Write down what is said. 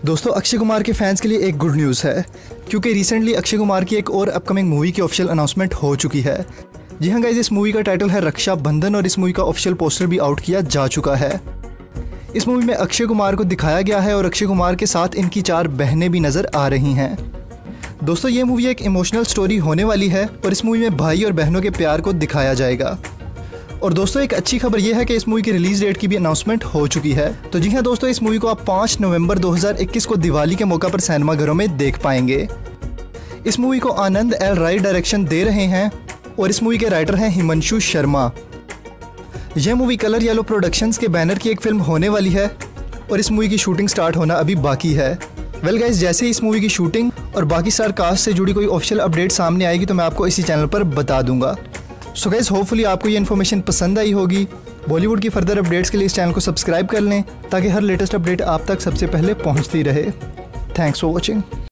दोस्तों अक्षय कुमार के फैंस के लिए एक गुड न्यूज़ है, क्योंकि रिसेंटली अक्षय कुमार की एक और अपकमिंग मूवी की ऑफिशियल अनाउंसमेंट हो चुकी है। जी हाँ गाइस, इस मूवी का टाइटल है रक्षा बंधन और इस मूवी का ऑफिशियल पोस्टर भी आउट किया जा चुका है। इस मूवी में अक्षय कुमार को दिखाया गया है और अक्षय कुमार के साथ इनकी 4 बहनें भी नज़र आ रही हैं। दोस्तों ये मूवी एक इमोशनल स्टोरी होने वाली है और इस मूवी में भाई और बहनों के प्यार को दिखाया जाएगा। और दोस्तों एक अच्छी खबर यह है कि इस मूवी की रिलीज डेट की भी अनाउंसमेंट हो चुकी है। तो जी हाँ दोस्तों, इस मूवी को आप 5 नवंबर 2021 को दिवाली के मौका पर सिनेमा घरों में देख पाएंगे। इस मूवी को आनंद एल राय डायरेक्शन दे रहे हैं और इस मूवी के राइटर हैं हिमांशु शर्मा। यह मूवी कलर येलो प्रोडक्शंस के बैनर की एक फिल्म होने वाली है और इस मूवी की शूटिंग स्टार्ट होना अभी बाकी है। वेल गाइस, जैसे ही इस मूवी की शूटिंग और बाकी स्टार कास्ट से जुड़ी कोई ऑफिशियल अपडेट सामने आएगी तो मैं आपको इसी चैनल पर बता दूंगा। सो गाइस, होपफुली आपको ये इन्फॉर्मेशन पसंद आई होगी। बॉलीवुड की फर्दर अपडेट्स के लिए इस चैनल को सब्सक्राइब कर लें ताकि हर लेटेस्ट अपडेट आप तक सबसे पहले पहुंचती रहे। Thanks for watching.